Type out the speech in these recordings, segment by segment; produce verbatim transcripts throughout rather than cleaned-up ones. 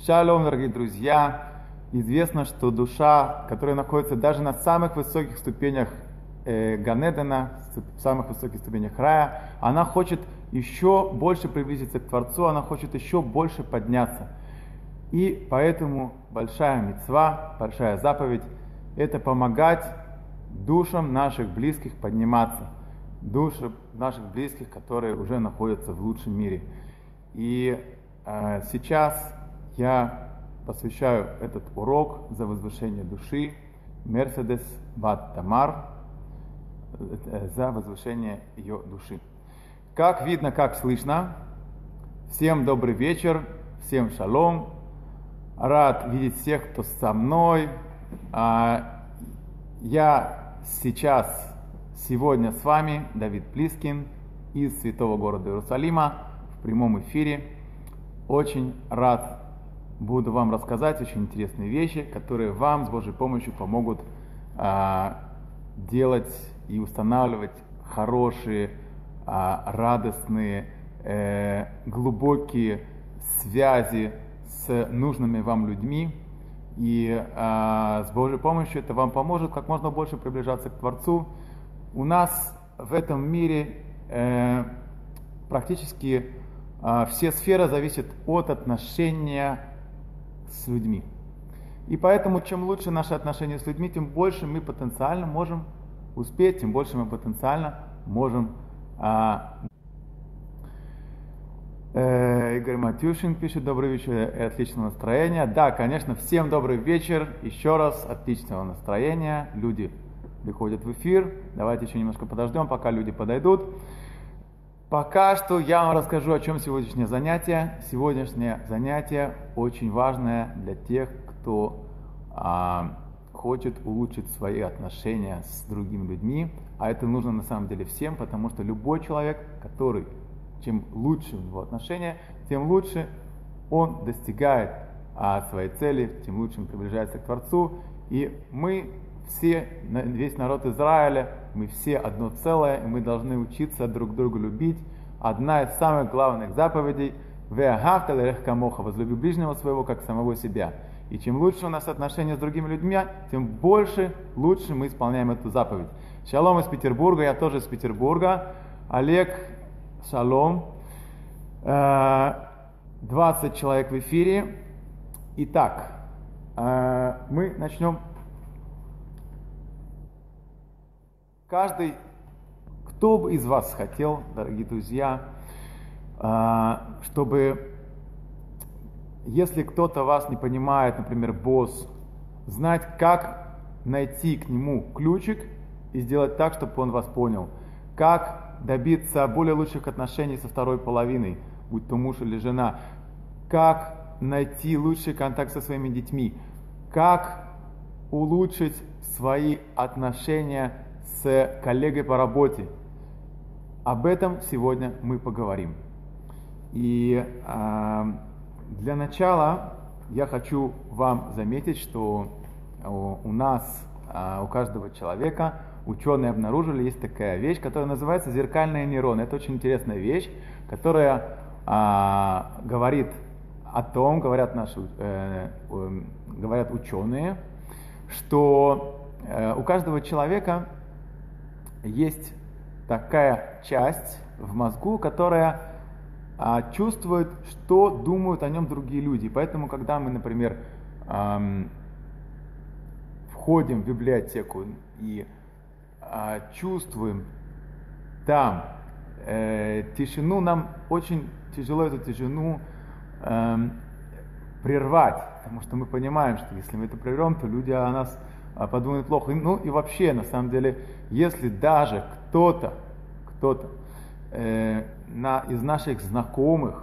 Шалом, дорогие друзья! Известно, что душа, которая находится даже на самых высоких ступенях э, Ганедена, в самых высоких ступенях рая, она хочет еще больше приблизиться к Творцу, она хочет еще больше подняться. И поэтому большая мицва, большая заповедь – это помогать душам наших близких подниматься, душам наших близких, которые уже находятся в лучшем мире. И э, сейчас я посвящаю этот урок за возвышение души Мерседес бат Тамар, э, за возвышение ее души. Как видно, как слышно, всем добрый вечер, всем шалом. Рад видеть всех, кто со мной. А, я сейчас, сегодня с вами, Давид Плискин, из святого города Иерусалима, в прямом эфире. Очень рад буду вам рассказать очень интересные вещи, которые вам с Божьей помощью помогут а, делать и устанавливать хорошие, а, радостные, э, глубокие связи с нужными вам людьми. И а, с Божьей помощью это вам поможет как можно больше приближаться к Творцу. У нас в этом мире э, практически э, все сферы зависят от отношения с людьми. И поэтому, чем лучше наши отношения с людьми, тем больше мы потенциально можем успеть, тем больше мы потенциально можем... А... Э, Игорь Матюшин пишет: добрый вечер и отличного настроения. Да, конечно, всем добрый вечер, еще раз отличного настроения. Люди приходят в эфир. Давайте еще немножко подождем, пока люди подойдут. Пока что я вам расскажу, о чем сегодняшнее занятие. Сегодняшнее занятие очень важное для тех, кто а, хочет улучшить свои отношения с другими людьми. А это нужно на самом деле всем, потому что любой человек, который, чем лучше у него отношения, тем лучше он достигает а, своей цели, тем лучше он приближается к Творцу. И мы все, весь народ Израиля, мы все одно целое, и мы должны учиться друг друга любить. Одна из самых главных заповедей – «Веагавта лерех камоха» – «возлюби ближнего своего, как самого себя». И чем лучше у нас отношения с другими людьми, тем больше, лучше мы исполняем эту заповедь. Шалом из Петербурга, я тоже из Петербурга. Олег, шалом. двадцать человек в эфире. Итак, мы начнем. Каждый, кто бы из вас хотел, дорогие друзья, чтобы, если кто-то вас не понимает, например, босс, знать, как найти к нему ключик и сделать так, чтобы он вас понял, как добиться более лучших отношений со второй половиной, будь то муж или жена, как найти лучший контакт со своими детьми, как улучшить свои отношения с коллегой по работе. Об этом сегодня мы поговорим. И э, для начала я хочу вам заметить, что у, у нас, э, у каждого человека, ученые обнаружили, есть такая вещь, которая называется зеркальные нейроны. Это очень интересная вещь, которая э, говорит о том, говорят наши, э, э, говорят ученые, что э, у каждого человека есть такая часть в мозгу, которая а, чувствует, что думают о нем другие люди. Поэтому, когда мы, например, эм, входим в библиотеку и э, чувствуем там э, тишину, нам очень тяжело эту тишину э, прервать, потому что мы понимаем, что если мы это прервем, то люди о нас подумают плохо. Ну и вообще, на самом деле, если даже кто-то, кто-то э, на, из наших знакомых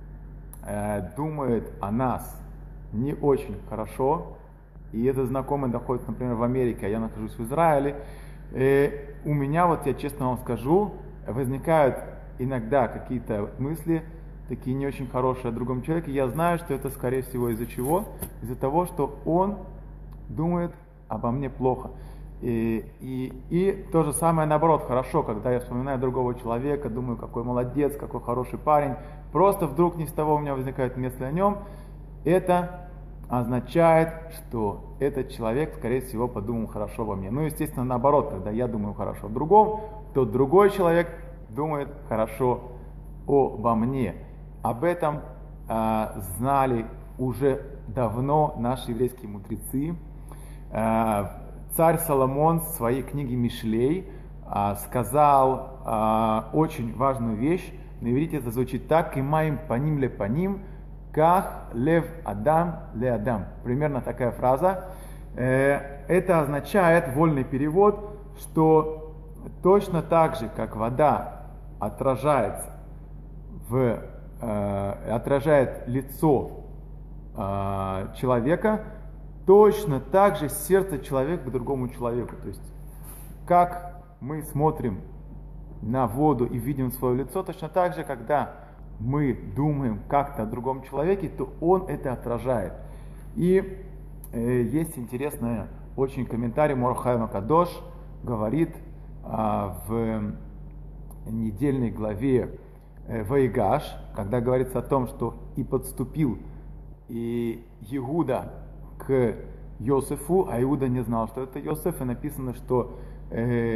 э, думает о нас не очень хорошо, и этот знакомый находится, например, в Америке, а я нахожусь в Израиле, э, у меня, вот я честно вам скажу, возникают иногда какие-то мысли, такие не очень хорошие о другом человеке. Я знаю, что это, скорее всего, из-за чего? Из-за того, что он думает обо мне плохо. И, и, и то же самое наоборот, хорошо, когда я вспоминаю другого человека, думаю, какой молодец, какой хороший парень, просто вдруг ни с того у меня возникает мысль о нем, это означает, что этот человек, скорее всего, подумал хорошо обо мне. Ну, естественно, наоборот, когда я думаю хорошо о другом, то другой человек думает хорошо обо мне. Об этом а, знали уже давно наши еврейские мудрецы. А, царь Соломон в своей книге «Мишлей» а, сказал а, очень важную вещь. На иврите это звучит так: «Кимаим паним ле паним, как лев адам ле адам». Примерно такая фраза. Это означает, вольный перевод, что точно так же, как вода отражается в, э, отражает лицо э, человека, точно так же сердце человека к другому человеку. То есть, как мы смотрим на воду и видим свое лицо, точно так же, когда мы думаем как-то о другом человеке, то он это отражает. И э, есть интересный очень комментарий. Мор Хаим ха-Кадош говорит э, в недельной главе э, Ваигаш, когда говорится о том, что и подступил и Иуда к Йосефу, а Иуда не знал, что это Йосеф, и написано, что э,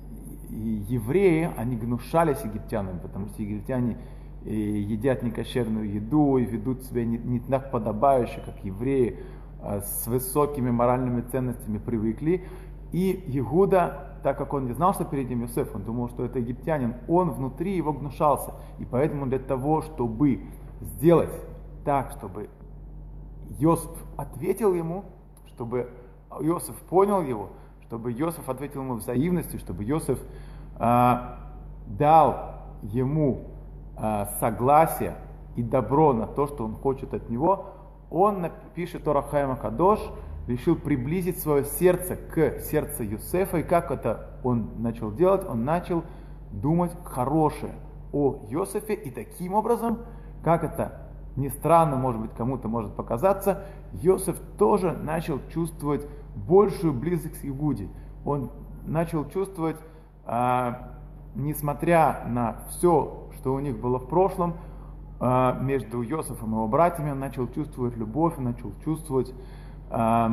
евреи, они гнушались египтянами, потому что египтяне и едят некошерную еду и ведут себя не, не так подобающе, как евреи, а с высокими моральными ценностями привыкли. И Иуда, так как он не знал, что перед ним Йосеф, он думал, что это египтянин, он внутри его гнушался. И поэтому для того, чтобы сделать так, чтобы Йосеф ответил ему, чтобы Йосеф понял его, чтобы Йосеф ответил ему взаимностью, чтобы Йосеф а, дал ему согласие и добро на то, что он хочет от него, он, пишет Ор Хаим ха-Кадош, решил приблизить свое сердце к сердцу Йосефа. И как это он начал делать? Он начал думать хорошее о Йосефе, и таким образом, как это ни странно, может быть, кому-то может показаться, Йосеф тоже начал чувствовать большую близость к Иуде. Он начал чувствовать, а, несмотря на все, что у них было в прошлом, между Йосефом и его братьями, он начал чувствовать любовь, он начал чувствовать э,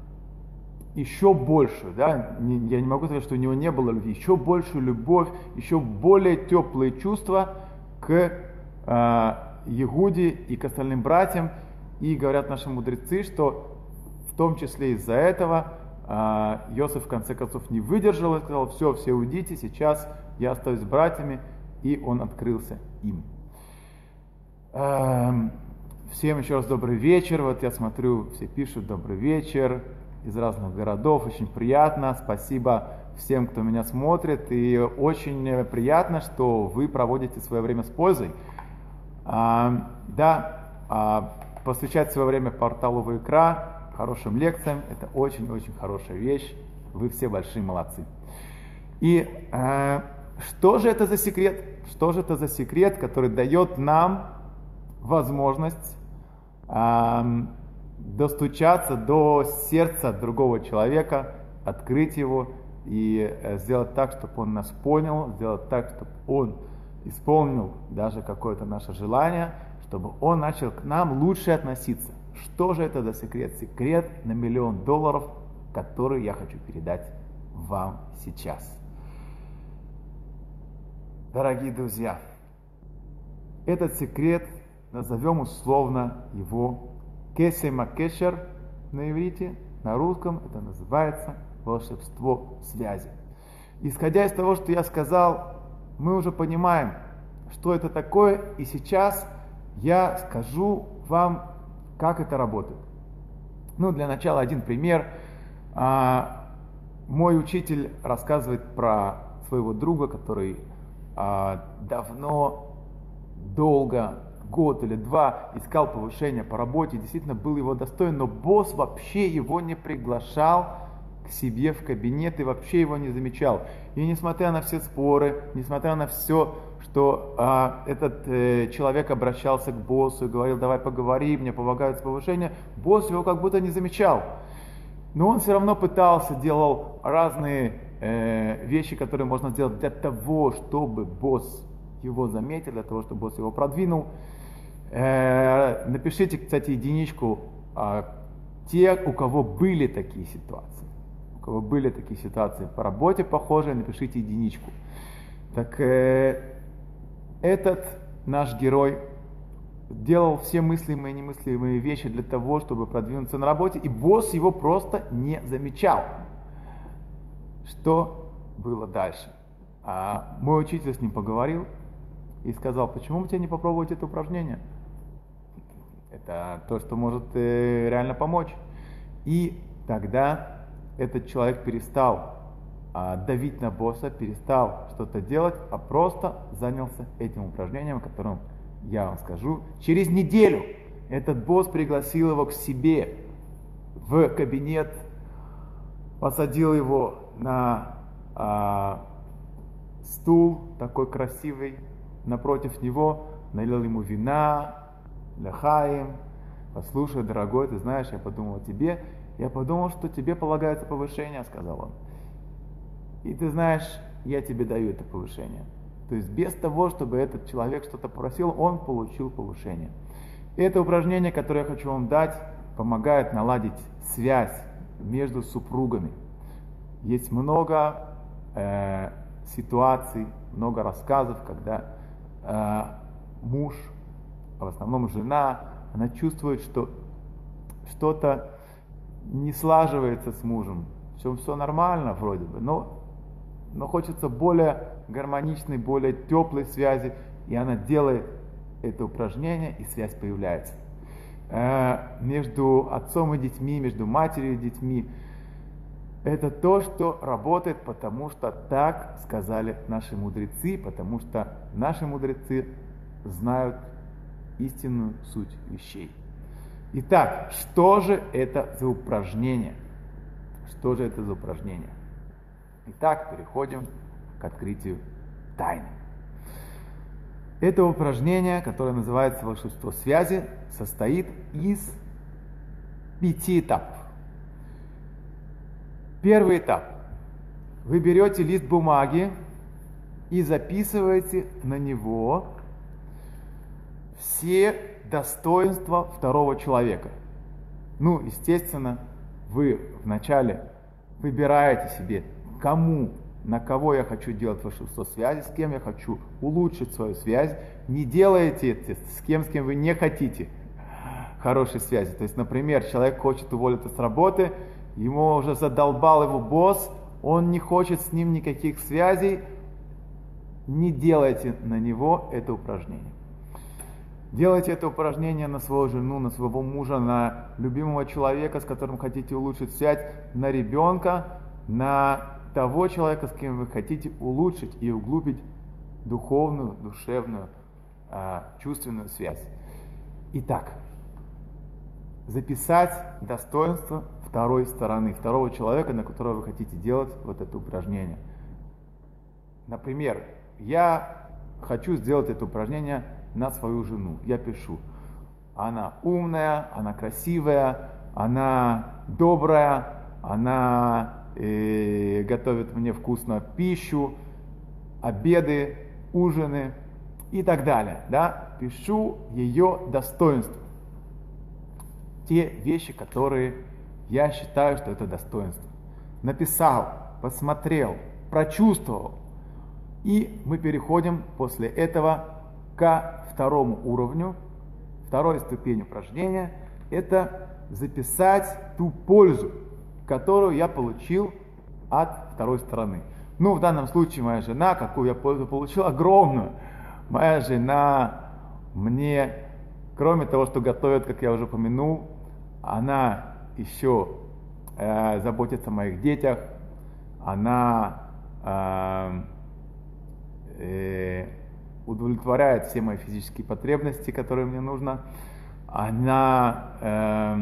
еще большую, да, я не могу сказать, что у него не было любви, еще большую любовь, еще более теплые чувства к э, Иуде и к остальным братьям. И говорят наши мудрецы, что в том числе из-за этого э, Йосеф в конце концов не выдержал и сказал: все, все уйдите, сейчас я остаюсь с братьями. И он открылся им. Всем еще раз добрый вечер. Вот я смотрю, все пишут добрый вечер из разных городов. Очень приятно. Спасибо всем, кто меня смотрит. И очень приятно, что вы проводите свое время с пользой. Да, посвящать свое время порталу Ваикра, хорошим лекциям, это очень-очень хорошая вещь. Вы все большие молодцы. И что же это за секрет? Что же это за секрет, который дает нам возможность э, достучаться до сердца другого человека, открыть его и э, сделать так, чтобы он нас понял, сделать так, чтобы он исполнил даже какое-то наше желание, чтобы он начал к нам лучше относиться. Что же это за секрет? Секрет на миллион долларов, который я хочу передать вам сейчас. Дорогие друзья, этот секрет, назовем условно его кесем а-кешер на иврите, на русском это называется волшебство связи. Исходя из того, что я сказал, мы уже понимаем, что это такое, и сейчас я скажу вам, как это работает. Ну, для начала один пример. А, мой учитель рассказывает про своего друга, который а, давно, долго, год или два искал повышения по работе, действительно был его достоин, но босс вообще его не приглашал к себе в кабинет и вообще его не замечал. И несмотря на все споры, несмотря на все, что а, этот э, человек обращался к боссу и говорил: давай поговорим, мне помогают с повышением, босс его как будто не замечал. Но он все равно пытался, делал разные э, вещи, которые можно сделать для того, чтобы босс его заметил, для того, чтобы босс его продвинул. Э, напишите, кстати, единичку, э, те, у кого были такие ситуации. У кого были такие ситуации по работе похожие, напишите единичку. Так э, этот наш герой делал все мыслимые и немыслимые вещи для того, чтобы продвинуться на работе, и босс его просто не замечал. Что было дальше? А мой учитель с ним поговорил и сказал: почему бы тебе не попробовать это упражнение? Это то, что может э, реально помочь. И тогда этот человек перестал а, давить на босса, перестал что-то делать, а просто занялся этим упражнением, о котором я вам скажу. Через неделю этот босс пригласил его к себе в кабинет, посадил его на а, стул такой красивый, напротив него, налил ему вина, ляхаим. Послушай, дорогой, ты знаешь, я подумал о тебе, я подумал, что тебе полагается повышение, сказал он. И ты знаешь, я тебе даю это повышение. То есть без того, чтобы этот человек что-то просил, он получил повышение. Это упражнение, которое я хочу вам дать, помогает наладить связь между супругами. Есть много э, ситуаций, много рассказов, когда э, муж, в основном жена, она чувствует, что что-то не слаживается с мужем. Все, все нормально вроде бы, но, но хочется более гармоничной, более теплой связи, и она делает это упражнение, и связь появляется. Э, между отцом и детьми, между матерью и детьми. Это то, что работает, потому что так сказали наши мудрецы, потому что наши мудрецы знают истинную суть вещей. Итак, что же это за упражнение? Что же это за упражнение? Итак, переходим к открытию тайны. Это упражнение, которое называется волшебство связи, состоит из пяти этапов. Первый этап. Вы берете лист бумаги и записываете на него все достоинства второго человека. Ну, естественно, вы вначале выбираете себе, кому, на кого я хочу делать волшебство связи, с кем я хочу улучшить свою связь. Не делайте это с кем, с кем вы не хотите хорошей связи. То есть, например, человек хочет уволиться с работы, ему уже задолбал его босс, он не хочет с ним никаких связей, не делайте на него это упражнение. Делайте это упражнение на свою жену, на своего мужа, на любимого человека, с которым хотите улучшить связь, на ребенка, на того человека, с кем вы хотите улучшить и углубить духовную, душевную, чувственную связь. Итак, записать достоинство второй стороны, второго человека, на которого вы хотите делать вот это упражнение. Например, я хочу сделать это упражнение на свою жену. Я пишу: она умная, она красивая, она добрая, она э, готовит мне вкусную пищу, обеды, ужины и так далее. Да? Пишу ее достоинства. Те вещи, которые я считаю, что это достоинство. Написал, посмотрел, прочувствовал. И мы переходим после этого ко второму уровню, второй ступени упражнения. Это записать ту пользу, которую я получил от второй стороны. Ну, в данном случае моя жена, какую я пользу получил? Огромную. Моя жена мне, кроме того, что готовит, как я уже упомянул, она еще э, заботится о моих детях, она э, э, удовлетворяет все мои физические потребности, которые мне нужно, она, э,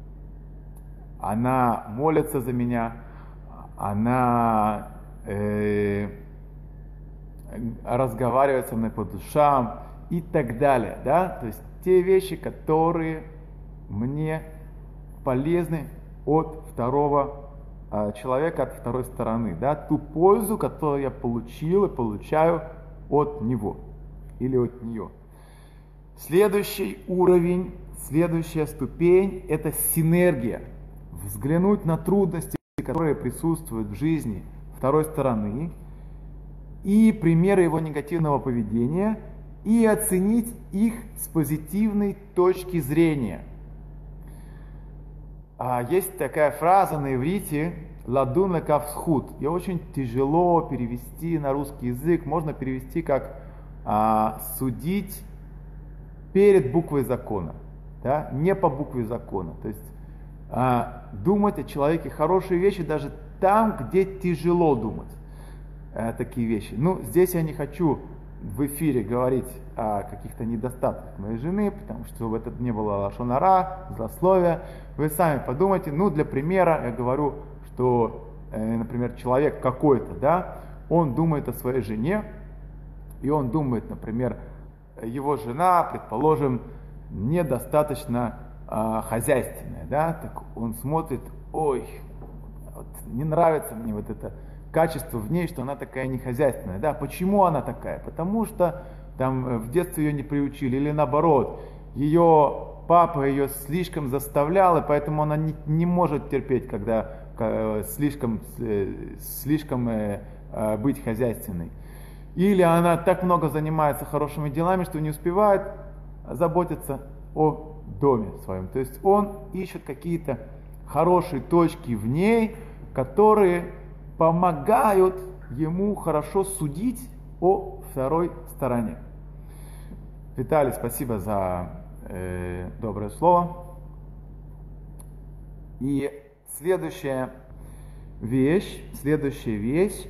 она молится за меня, она э, разговаривает со мной по душам и так далее, да, то есть те вещи, которые мне полезны от второго э, человека, от второй стороны, да, ту пользу, которую я получил и получаю от него или от нее. Следующий уровень, следующая ступень – это синергия. Взглянуть на трудности, которые присутствуют в жизни второй стороны, и примеры его негативного поведения, и оценить их с позитивной точки зрения. А есть такая фраза на иврите «ладун лекав зхут». Ее очень тяжело перевести на русский язык. Можно перевести как а, «судить перед буквой закона», да? Не по букве закона. То есть а, думать о человеке хорошие вещи даже там, где тяжело думать а, такие вещи. Ну, здесь я не хочу в эфире говорить о каких-то недостатках моей жены, потому что чтобы это не было лашон ара, злословия. Вы сами подумайте. Ну, для примера я говорю, что, э, например, человек какой-то, да, он думает о своей жене, и он думает, например, его жена, предположим, недостаточно э, хозяйственная, да, так он смотрит, ой, вот, не нравится мне вот это качество в ней, что она такая нехозяйственная, да, почему она такая? Потому что там в детстве ее не приучили, или наоборот, ее папа ее слишком заставлял, и поэтому она не, не может терпеть, когда э, слишком, э, слишком э, э, быть хозяйственной. Или она так много занимается хорошими делами, что не успевает заботиться о доме своем. То есть он ищет какие-то хорошие точки в ней, которые помогают ему хорошо судить о второй стороне. Виталий, спасибо за э, доброе слово. И следующая вещь, следующая вещь,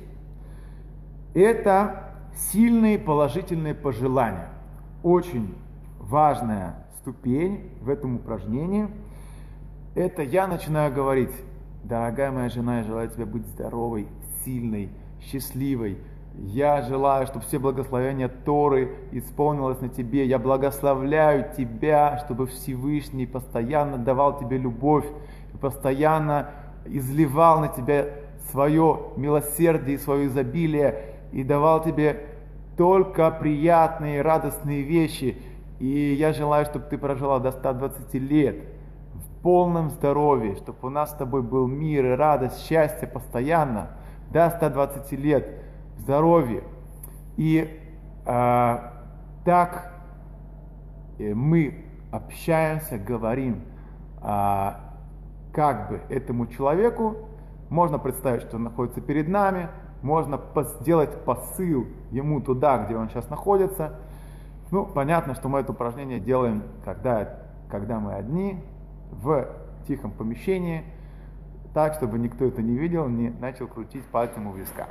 это сильные положительные пожелания. Очень важная ступень в этом упражнении. Это я начинаю говорить: дорогая моя жена, я желаю тебе быть здоровой, сильной, счастливой. Я желаю, чтобы все благословения Торы исполнилось на тебе. Я благословляю тебя, чтобы Всевышний постоянно давал тебе любовь, постоянно изливал на тебя свое милосердие и свое изобилие, и давал тебе только приятные, радостные вещи. И я желаю, чтобы ты прожила до ста двадцати лет в полном здоровье, чтобы у нас с тобой был мир и радость, счастье постоянно, до ста двадцати лет в здоровье. И э, так э, мы общаемся, говорим, э, как бы этому человеку, можно представить, что он находится перед нами, можно сделать посыл ему туда, где он сейчас находится. Ну, понятно, что мы это упражнение делаем, когда, когда мы одни, в тихом помещении, так, чтобы никто это не видел, не начал крутить пальцем у виска.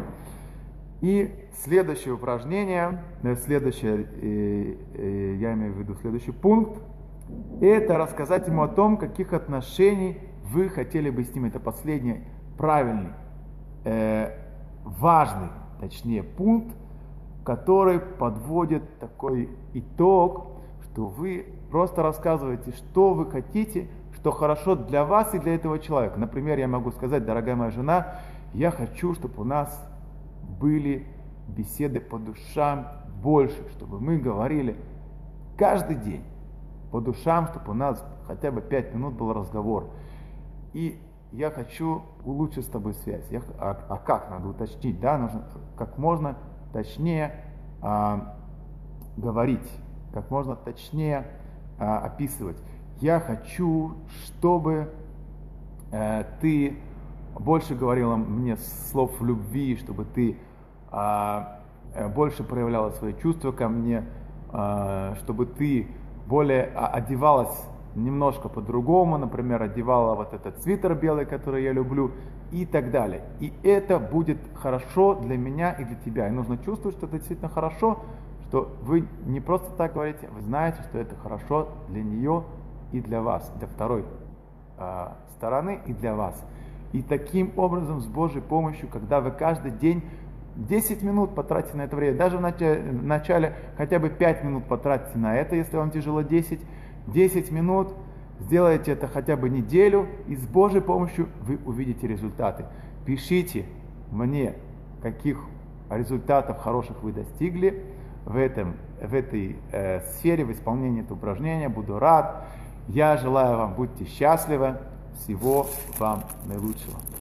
И следующее упражнение, следующее, э, э, я имею в виду следующий пункт, это рассказать ему о том, каких отношений вы хотели бы с ним. Это последний правильный, э, важный, точнее, пункт, который подводит такой итог, что вы просто рассказываете, что вы хотите, что хорошо для вас и для этого человека. Например, я могу сказать: дорогая моя жена, я хочу, чтобы у нас были беседы по душам больше, чтобы мы говорили каждый день по душам, чтобы у нас хотя бы пять минут был разговор. И я хочу улучшить с тобой связь. Я, а, а как надо уточнить? Да, нужно как можно точнее а, говорить, как можно точнее а, описывать. Я хочу, чтобы а, ты больше говорила мне слов любви, чтобы ты а, больше проявляла свои чувства ко мне, а, чтобы ты более одевалась немножко по-другому, например, одевала вот этот свитер белый, который я люблю, и так далее. И это будет хорошо для меня и для тебя. И нужно чувствовать, что это действительно хорошо, что вы не просто так говорите, вы знаете, что это хорошо для нее и для вас, для второй э, стороны и для вас. И таким образом, с Божьей помощью, когда вы каждый день десять минут потратите на это время, даже в начале, в начале хотя бы пять минут потратите на это, если вам тяжело десять, десять минут, сделайте это хотя бы неделю, и с Божьей помощью вы увидите результаты. Пишите мне, каких результатов хороших вы достигли, в, этом, в этой э, сфере, в исполнении этого упражнения. Буду рад. Я желаю вам, будьте счастливы. Всего вам наилучшего.